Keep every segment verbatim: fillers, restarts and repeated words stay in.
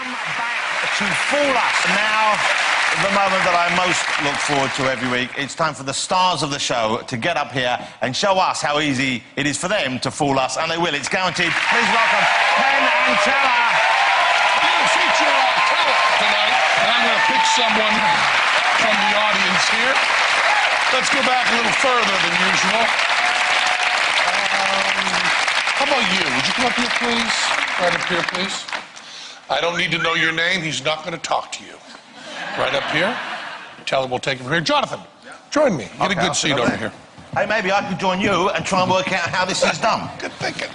come back to fool us. Now, the moment that I most look forward to every week. It's time for the stars of the show to get up here and show us how easy it is for them to fool us, and they will. It's guaranteed. Please welcome Penn and Teller. I'm going to feature uh, Teller tonight, and I'm going to pick someone from the audience here. Let's go back a little further than usual. Um, how about you? Would you come up here, please? Right up here, please. I don't need to know your name. He's not going to talk to you. Right up here. Teller will take him here. Jonathan, join me. Get Okay, a good I'll seat sit over there. here. Hey, maybe I could join you and try and work out how this is done. Good thinking.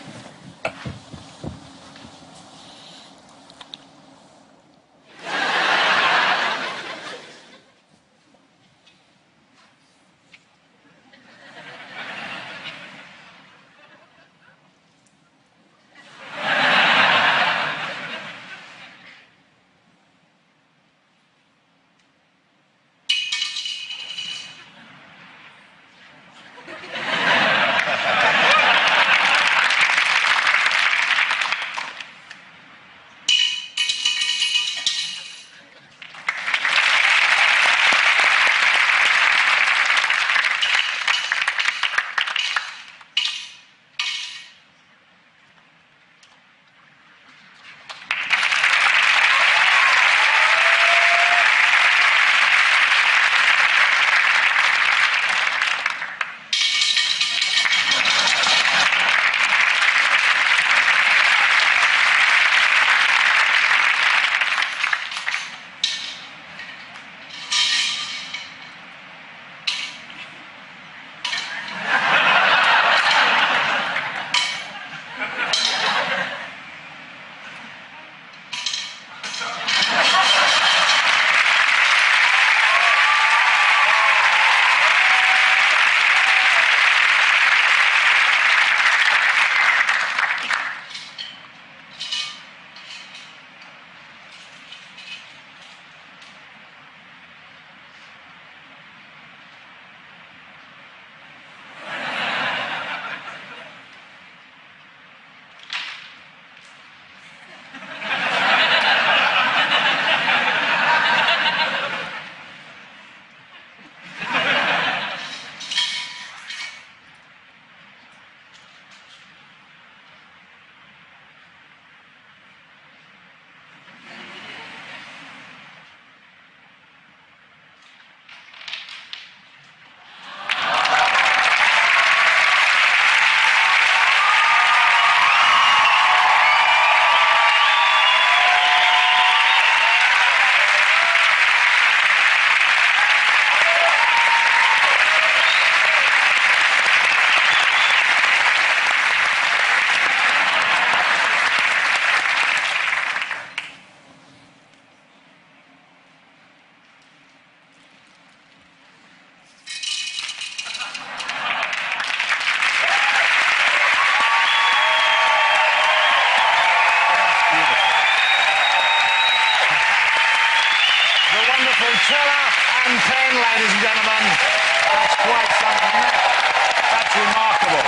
Teller and Penn, ladies and gentlemen. That's quite something. That's remarkable.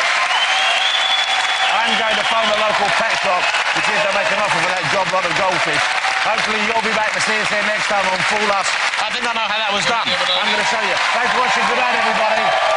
I'm going to phone the local pet shop to see if they make an offer for that job lot of goldfish. Hopefully you'll be back to see us here next time on Fool Us. I think I know how that was done. I'm going to show you. Thanks for watching. Good night, everybody.